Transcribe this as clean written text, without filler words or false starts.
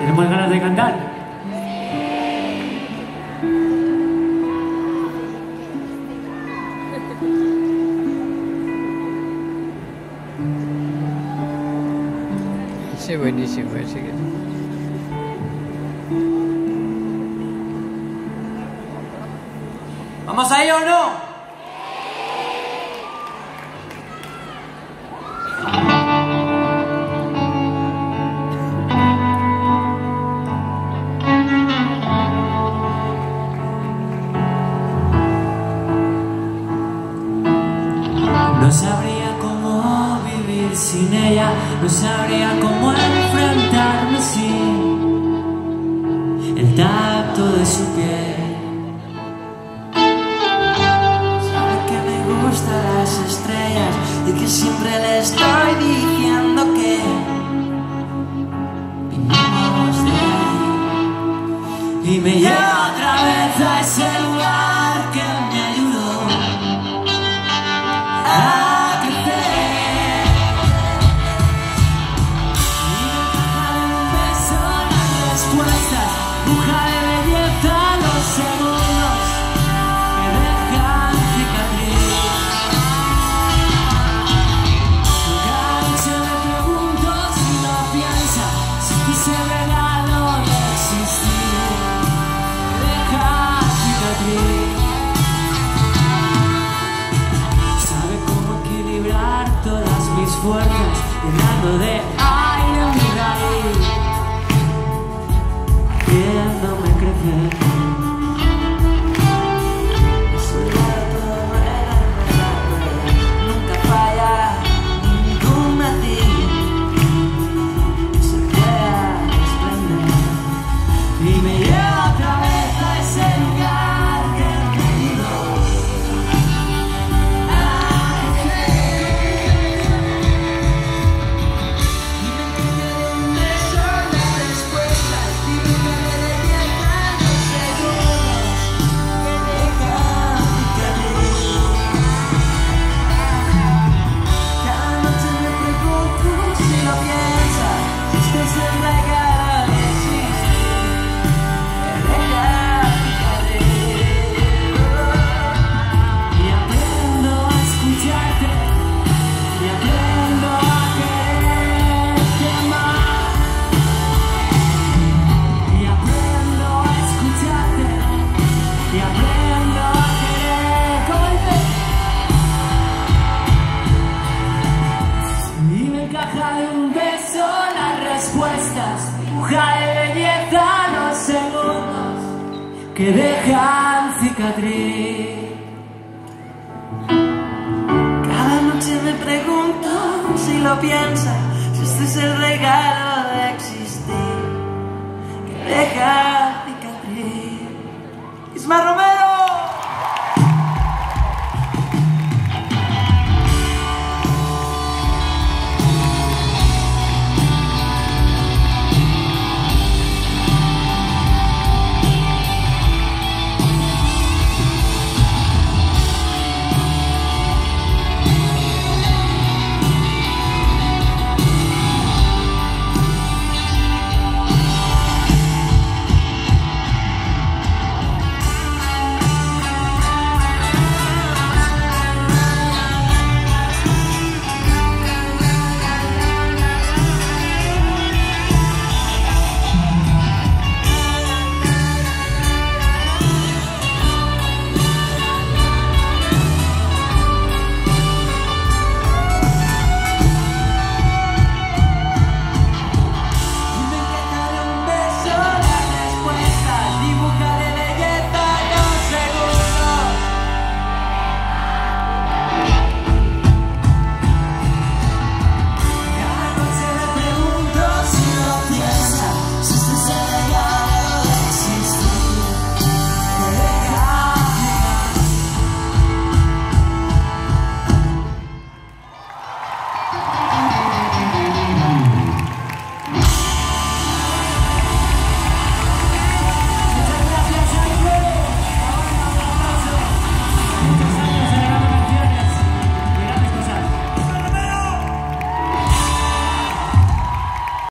¿Tenemos ganas de cantar? Sí, buenísimo, ese que... ¿Vamos a ir o no? No sabría cómo vivir sin ella, no sabría cómo enfrentarme sin el tacto de su piel. Sabe que me gustan las estrellas y que siempre le estoy diciendo que vinimos de ahí. Y me lleva otra vez a ese lugar que me ayudó a crecer. Y me deja un beso las respuestas, bruja de belleza los segundos que dejan cicatriz. Cada noche me pregunto si no piensa, si quise el regalo de existir, que deja cicatriz. Todas mis fuerzas llenando de aire mi raíz, viéndome crecer. Nunca falla ningún matiz que se pueda desprender. Y me lleva otra vez a ese lugar que me ayudó. De belleza los segundos que dejan cicatriz. Cada noche me pregunto si lo piensa, si este es el regalo de existir, que deja cicatriz. Isma Romero.